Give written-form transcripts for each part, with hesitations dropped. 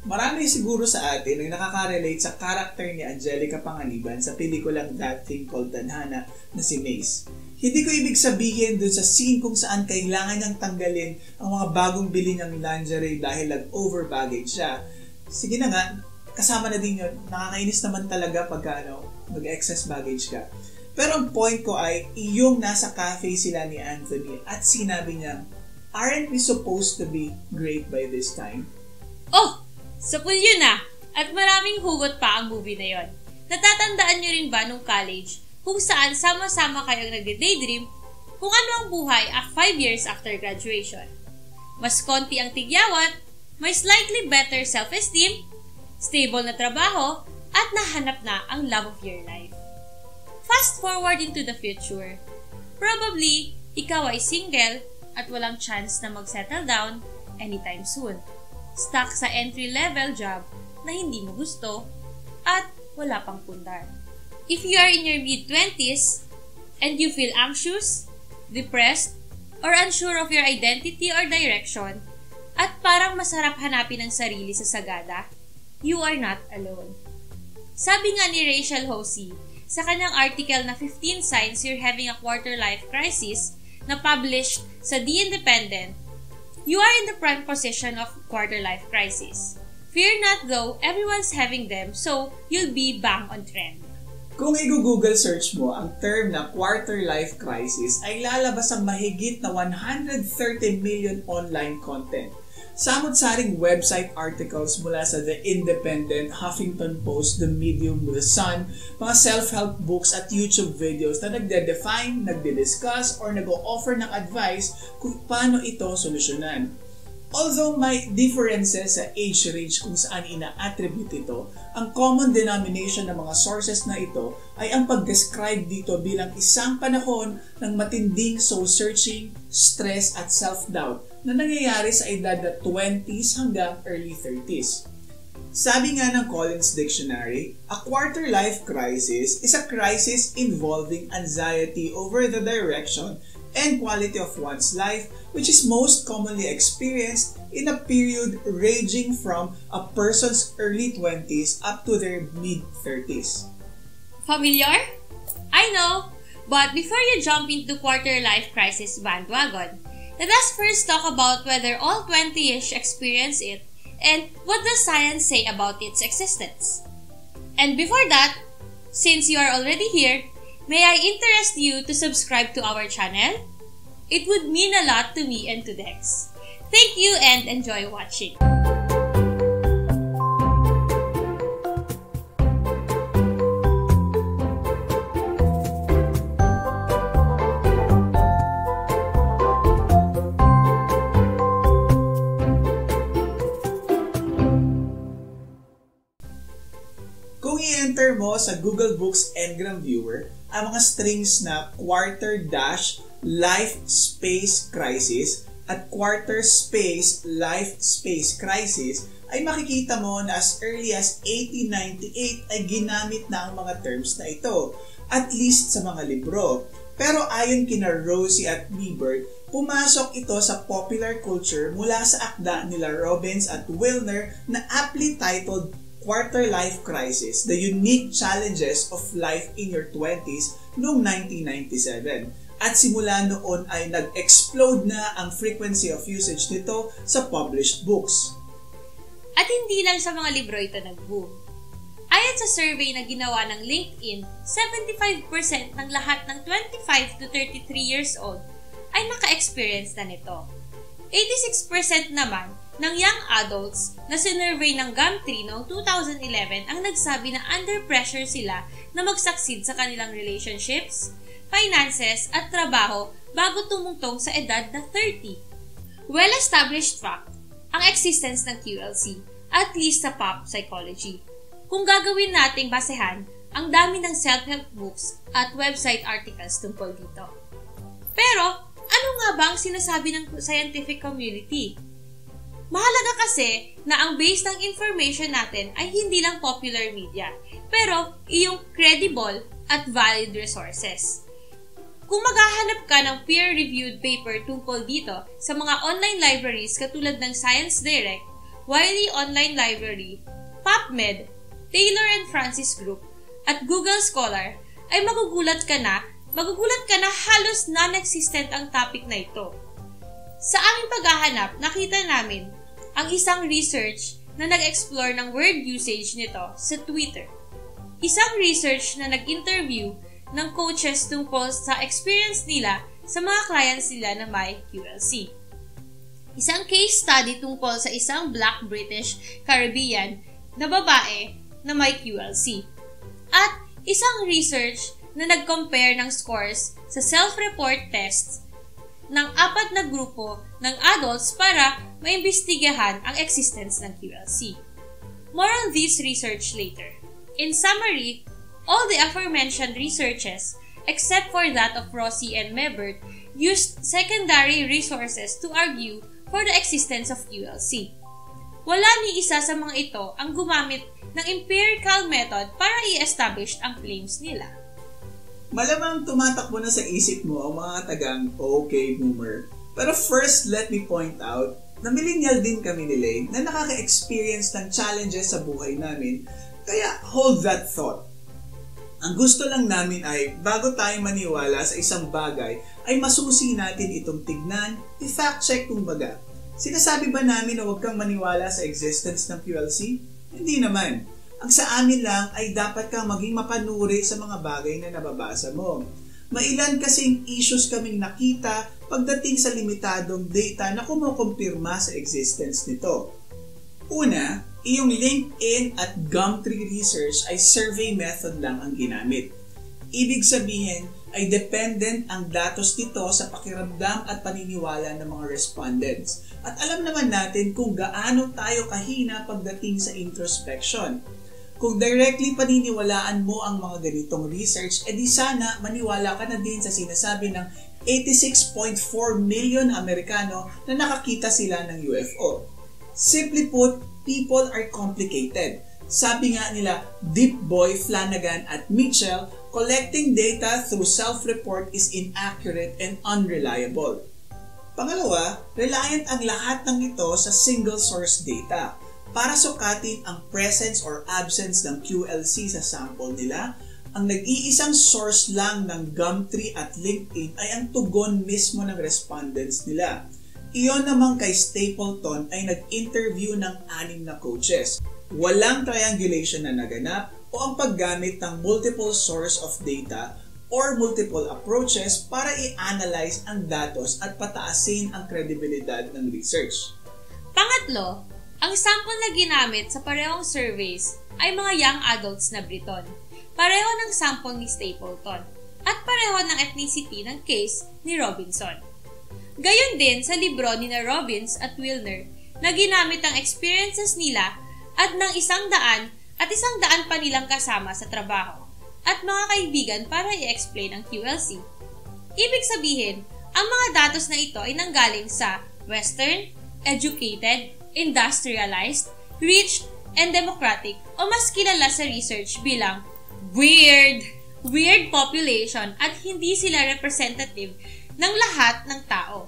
Marami siguro sa atin ang nakaka-relate sa karakter ni Angelica Panganiban sa pelikulang That Thing Called Tadhana na si Mace. Hindi ko ibig sabihin dun sa scene kung saan kailangan niyang tanggalin ang mga bagong bili niyang lingerie dahil nag-over baggage siya. Sige na nga, kasama na din yun. Nakakainis naman talaga pagka mag-excess baggage ka. Pero ang point ko ay, yung nasa cafe sila ni Anthony at sinabi niya, aren't we supposed to be great by this time? Oh! Sapul yun ah! At maraming hugot pa ang movie na yon. Natatandaan nyo rin ba nung college kung saan sama-sama kayong nagde-daydream kung ano ang buhay 5 years after graduation? Mas konti ang tigyawat, may slightly better self-esteem, stable na trabaho, at nahanap na ang love of your life. Fast forward into the future. Probably, ikaw ay single at walang chance na mag-settle down anytime soon. Stuck sa entry-level job na hindi mo gusto at wala pang pundar. If you are in your mid-20s and you feel anxious, depressed, or unsure of your identity or direction, at parang masarap hanapin ang sarili sa sagada, you are not alone. Sabi nga ni Rachel Hosey sa kanyang article na 15 Signs You're Having a Quarter-Life Crisis na published sa The Independent, you are in the prime position of quarter-life crisis. Fear not though, everyone's having them, so you'll be bang on trend. Kung i-Google search mo ang term na quarter-life crisis, ay lalabas ang mahigit na 130 million online content. Samot-saring website articles mula sa The Independent, Huffington Post, The Medium, The Sun, mga self-help books at YouTube videos na nagde-define, nagde-discuss, or nag-o-offer ng advice kung paano ito solusyonan. Although may differences sa age range kung saan ina-attribute ito, ang common denomination ng mga sources na ito ay ang pag-describe dito bilang isang panahon ng matinding soul-searching, stress at self-doubt na nangyayari sa edad na 20s hanggang early 30s. Sabi nga ng Collins Dictionary, a quarter-life crisis is a crisis involving anxiety over the direction and quality of one's life, which is most commonly experienced in a period ranging from a person's early 20s up to their mid-30s. Familiar? I know, but before you jump into quarter-life crisis bandwagon, let us first talk about whether all 20-ish experience it and what does science say about its existence. And before that, since you are already here, may I interest you to subscribe to our channel? It would mean a lot to me and to Dex. Thank you and enjoy watching. Kung i-enter mo sa Google Books Ngram Viewer ang mga strings na quarter-life space crisis at quarter space life space crisis, ay makikita mo na as early as 1898 ay ginamit na ang mga terms na ito, at least sa mga libro. Pero ayon kina Rosie at Liebert, pumasok ito sa popular culture mula sa akda nila Robbins at Wilner na aptly titled Quarter-Life Crisis, The Unique Challenges of Life in Your 20s noong 1997. At simula noon ay nag-explode na ang frequency of usage nito sa published books. At hindi lang sa mga libro ito nag-boom. Ayon sa survey na ginawa ng LinkedIn, 75% ng lahat ng 25 to 33 years old ay naka-experience na nito. 86% naman ng young adults na sinurvey ng Gumtree noong 2011 ang nagsabi na under pressure sila na mag-succeed sa kanilang relationships, finances at trabaho bago tumungtong sa edad na 30. Well-established fact ang existence ng QLC, at least sa pop psychology. Kung gagawin nating basehan ang dami ng self-help books at website articles tungkol dito. Pero, ano nga ba ang sinasabi ng scientific community? Mahalaga kasi na ang base ng information natin ay hindi lang popular media, pero iyong credible at valid resources. Kung maghahanap ka ng peer-reviewed paper tungkol dito sa mga online libraries katulad ng Science Direct, Wiley Online Library, PubMed, Taylor and Francis Group, at Google Scholar, ay magugulat ka na halos non-existent ang topic na ito. Sa aming paghahanap, nakita namin ang isang research na nag-explore ng word usage nito sa Twitter. Isang research na nag-interview ng coaches tungkol sa experience nila sa mga clients nila na may QLC. Isang case study tungkol sa isang Black British Caribbean na babae na may QLC. At isang research na nag-compare ng scores sa self-report tests ng 4 na grupo ng adults para maimbestigahan ang existence ng QLC. More on this research later. In summary, all the aforementioned researches, except for that of Rossi and Mebert, used secondary resources to argue for the existence of QLC. Wala ni isa sa mga ito ang gumamit ng empirical method para i-establish ang claims nila. Malamang tumatakbo na sa isip mo ang mga tagang okay boomer. Pero first, let me point out na millennial din kami ni Lane na nakaka-experience ng challenges sa buhay namin, kaya hold that thought. Ang gusto lang namin ay, bago tayo maniwala sa isang bagay, ay masusi natin itong tignan, i-fact check kumbaga. Sinasabi ba namin na huwag kang maniwala sa existence ng QLC? Hindi naman. Ang sa amin lang ay dapat kang maging mapanuri sa mga bagay na nababasa mo. Mailan kasing issues kaming nakita pagdating sa limitadong data na kumukumpirma sa existence nito. Una, iyong LinkedIn at Gumtree research ay survey method lang ang ginamit. Ibig sabihin ay dependent ang datos nito sa pakiramdam at paniniwala ng mga respondents. At alam naman natin kung gaano tayo kahina pagdating sa introspection. Kung directly paniniwalaan mo ang mga ganitong research, edi sana maniwala ka na din sa sinasabi ng 86.4 million Amerikano na nakakita sila ng UFO. Simply put, people are complicated. Sabi nga nila, Deep Boy, Flanagan at Mitchell, collecting data through self-report is inaccurate and unreliable. Pangalawa, reliant ang lahat ng ito sa single source data. Para sukatin ang presence or absence ng QLC sa sample nila, ang nag-iisang source lang ng Gumtree at LinkedIn ay ang tugon mismo ng respondents nila. Iyon naman kay Stapleton ay nag-interview ng 6 na coaches. Walang triangulation na naganap o ang paggamit ng multiple source of data or multiple approaches para i-analyze ang datos at pataasin ang kredibilidad ng research. Pangatlo, ang sample na ginamit sa parehong surveys ay mga young adults na Briton. Pareho ng sample ni Stapleton at pareho ng ethnicity ng case ni Robinson. Gayon din sa libro ni na Robbins at Wilner na ginamit ang experiences nila at ng 100 at 100 pa nilang kasama sa trabaho at mga kaibigan para i-explain ang QLC. Ibig sabihin, ang mga datos na ito ay nanggaling sa Western, educated, industrialized, rich, and democratic o mas kilala sa research bilang weird population at hindi sila representative ng lahat ng tao.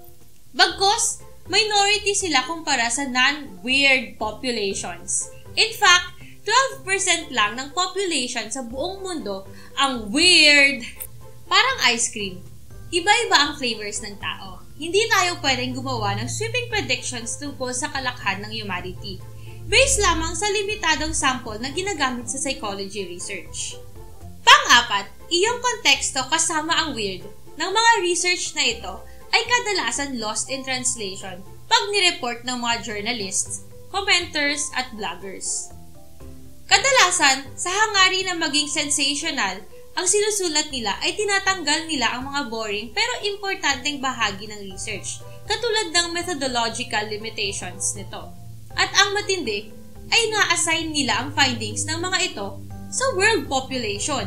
Bagkus, minority sila kumpara sa non-weird populations. In fact, 12% lang ng population sa buong mundo ang weird. Parang ice cream. Iba-iba ang flavors ng tao. Hindi tayo pwedeng gumawa ng sweeping predictions tungkol sa kalakhan ng humanity. Based lamang sa limitadong sample na ginagamit sa psychology research. Pang-apat, iyong konteksto kasama ang weird ng mga research na ito ay kadalasan lost in translation pag nireport ng mga journalists, commenters at bloggers. Kadalasan, sa hangarin na maging sensational, ang sinusulat nila ay tinatanggal nila ang mga boring pero importanteng bahagi ng research, katulad ng methodological limitations nito. At ang matindi ay na-assign nila ang findings ng mga ito sa world population.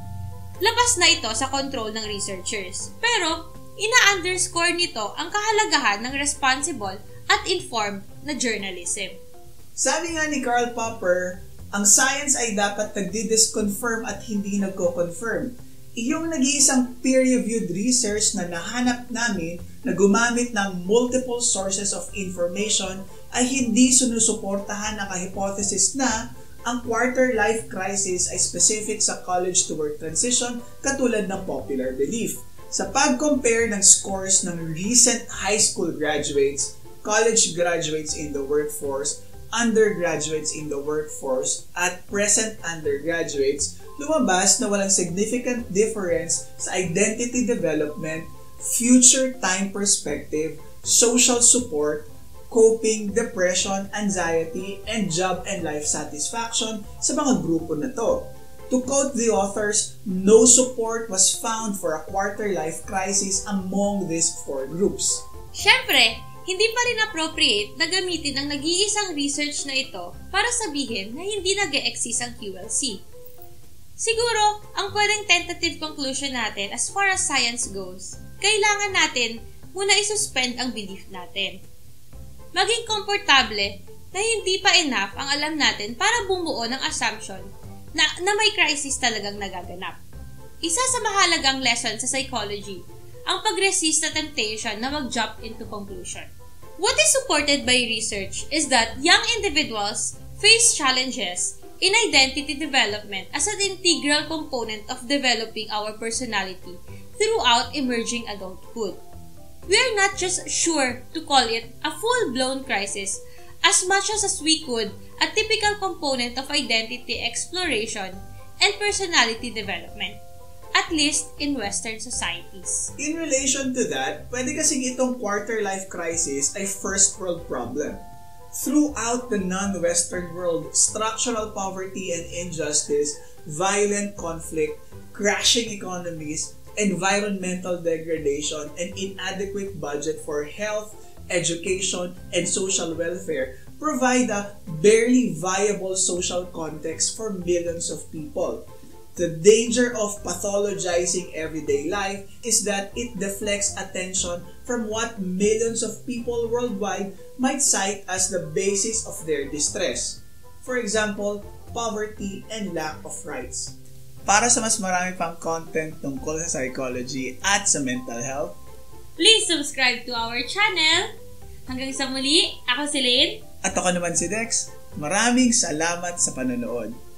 Labas na ito sa control ng researchers, pero ina-underscore nito ang kahalagahan ng responsible at informed na journalism. Sabi nga ni Karl Popper, ang science ay dapat nagdi-disconfirm at hindi nagko-confirm. Iyong nag-iisang peer-reviewed research na nahanap namin na gumamit ng multiple sources of information ay hindi sinusuportahan ang hypothesis na ang quarter-life crisis ay specific sa college-to-work transition katulad ng popular belief. Sa pag-compare ng scores ng recent high school graduates, college graduates in the workforce, undergraduates in the workforce, at present undergraduates, lumabas na walang significant difference sa identity development, future time perspective, social support, coping, depression, anxiety, and job and life satisfaction sa mga grupo na to. To quote the authors, no support was found for a quarter-life crisis among these 4 groups. Siyempre, hindi pa rin appropriate na gamitin ang nag-iisang research na ito para sabihin na hindi nag-e-exist ang QLC. Siguro, ang pwedeng tentative conclusion natin as far as science goes, kailangan natin muna isuspend ang belief natin. Maging komportable na hindi pa enough ang alam natin para bumuo ng assumption na may crisis talagang nagaganap. Isa sa mahalagang lesson sa psychology, ang pag-resist na temptation na mag-jump into conclusion. What is supported by research is that young individuals face challenges in identity development as an integral component of developing our personality throughout emerging adulthood. We are not just sure to call it a full-blown crisis as much as we could a typical component of identity exploration and personality development, at least in Western societies. In relation to that, pwede kasing itong quarter-life crisis ay first-world problem. Throughout the non-Western world, structural poverty and injustice, violent conflict, crashing economies, environmental degradation, and inadequate budget for health, education, and social welfare provide a barely viable social context for millions of people. The danger of pathologizing everyday life is that it deflects attention from what millions of people worldwide might cite as the basis of their distress. For example, poverty and lack of rights. Para sa mas marami pang content tungkol sa psychology at sa mental health, please subscribe to our channel. Hanggang sa muli, ako si Lane. At ako naman si Dex. Maraming salamat sa panonood.